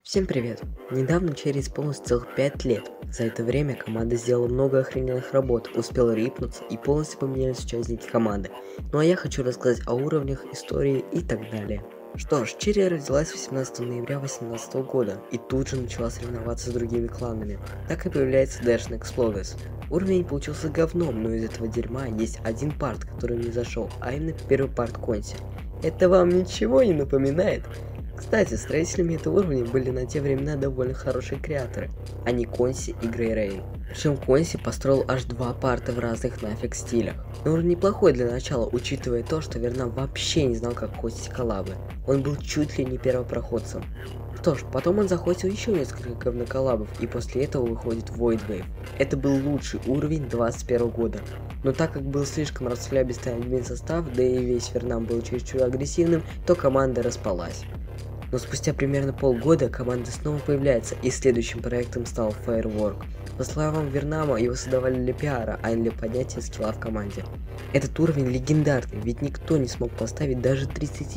Всем привет! Недавно Черри исполнилось целых 5 лет. За это время команда сделала много охрененных работ, успела рипнуться и полностью поменялись участники команды. Ну а я хочу рассказать о уровнях, истории и так далее. Что ж, Черри родилась 18 ноября 2018 года и тут же начала соревноваться с другими кланами. Так и появляется Dash Exploders. Уровень получился говном, но из этого дерьма есть один парт, который не зашел, а именно первый парт Конси. Это вам ничего не напоминает? Кстати, строителями этого уровня были на те времена довольно хорошие креаторы, они Конси и Грей Рейн. Причем Конси построил аж два парта в разных нафиг стилях. Но уровень неплохой для начала, учитывая то, что Вернам вообще не знал, как хостить коллабы. Он был чуть ли не первопроходцем. Что ж, потом он захватил еще несколько говноколлабов, и после этого выходит Void Wave. Это был лучший уровень 21 года. Но так как был слишком расхлябистый админ состав, да и весь Вернам был чересчур агрессивным, то команда распалась. Но спустя примерно полгода команда снова появляется, и следующим проектом стал Firework. По словам Вернама, его создавали для пиара, а не для поднятия скилла в команде. Этот уровень легендарный, ведь никто не смог поставить даже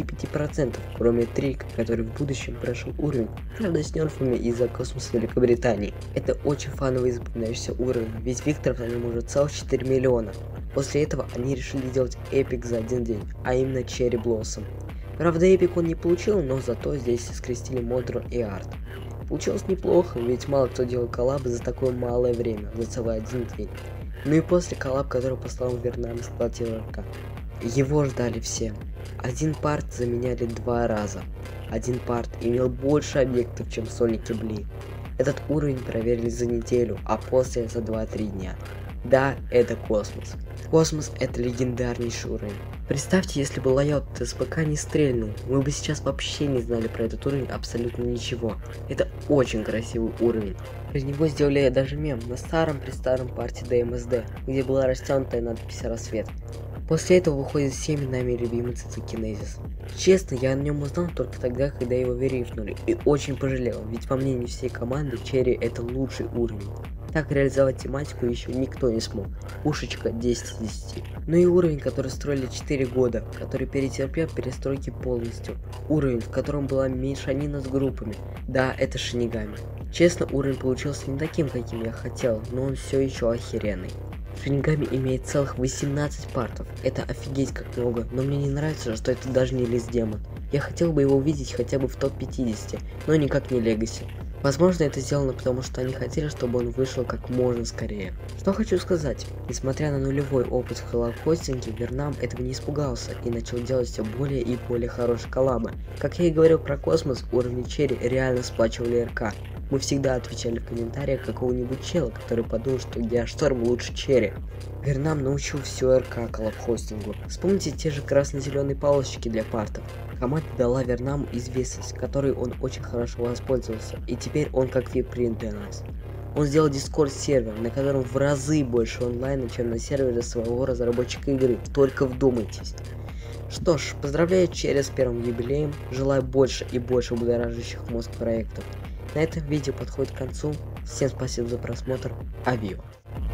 35%, кроме Трика, который в будущем прошел уровень, правда с нерфами из-за космоса Великобритании. Это очень фановый и запоминающийся уровень, ведь Викторов на нем уже целых 4 миллиона. После этого они решили сделать эпик за один день, а именно Cherry Blossom. Правда, эпик он не получил, но зато здесь скрестили модерн и арт. Получилось неплохо, ведь мало кто делал коллабы за такое малое время, за целый один день. Ну и после коллаб, который послал Вернам, сплотил РК. Его ждали все. Один парт заменяли два раза. Один парт имел больше объектов, чем Sonic и Blee. Этот уровень проверили за неделю, а после за 2-3 дня. Да, это космос. Космос — это легендарнейший уровень. Представьте, если бы лайаут СПК не стрельнул, мы бы сейчас вообще не знали про этот уровень абсолютно ничего. Это очень красивый уровень. Из него сделали даже мем на старом-престаром парте DMSD, где была растянутая надпись «Рассвет». После этого выходит всеми нами любимый Цицикинезис. Честно, я о нем узнал только тогда, когда его верифнули, и очень пожалел, ведь по мнению всей команды Черри это лучший уровень. Так реализовать тематику еще никто не смог. Пушечка 10 из 10. Ну и уровень, который строили 4 года, который перетерпел перестройки полностью. Уровень, в котором была мешанина с группами. Да, это Шинигами. Честно, уровень получился не таким, каким я хотел, но он все еще охеренный. Шинигами имеет целых 18 партов. Это офигеть как много, но мне не нравится, что это даже не лист демон. Я хотел бы его увидеть хотя бы в топ 50, но никак не Легаси. Возможно, это сделано потому, что они хотели, чтобы он вышел как можно скорее. Что хочу сказать, несмотря на нулевой опыт в коллаб-хостинге, Вернам этого не испугался и начал делать все более и более хорошие коллабы. Как я и говорил про космос, уровни Черри реально сплачивали РК. Мы всегда отвечали в комментариях какого-нибудь чела, который подумал, что Геошторм лучше Черри. Вернам научил все РК коллаб-хостингу. Вспомните те же красно-зеленые полосочки для партов. Команда дала Вернаму известность, которой он очень хорошо воспользовался, и теперь он как вип-принт для нас. Он сделал Discord сервер, на котором в разы больше онлайна, чем на сервере своего разработчика игры, только вдумайтесь. Что ж, поздравляю Черри с первым юбилеем, желаю больше и больше будоражащих мозг проектов. На этом видео подходит к концу, всем спасибо за просмотр, авио.